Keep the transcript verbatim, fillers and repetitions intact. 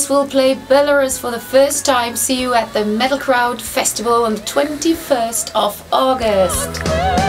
Belarus will play Belarus for the first time. See you at the Metal Crowd Festival on the twenty-first of August.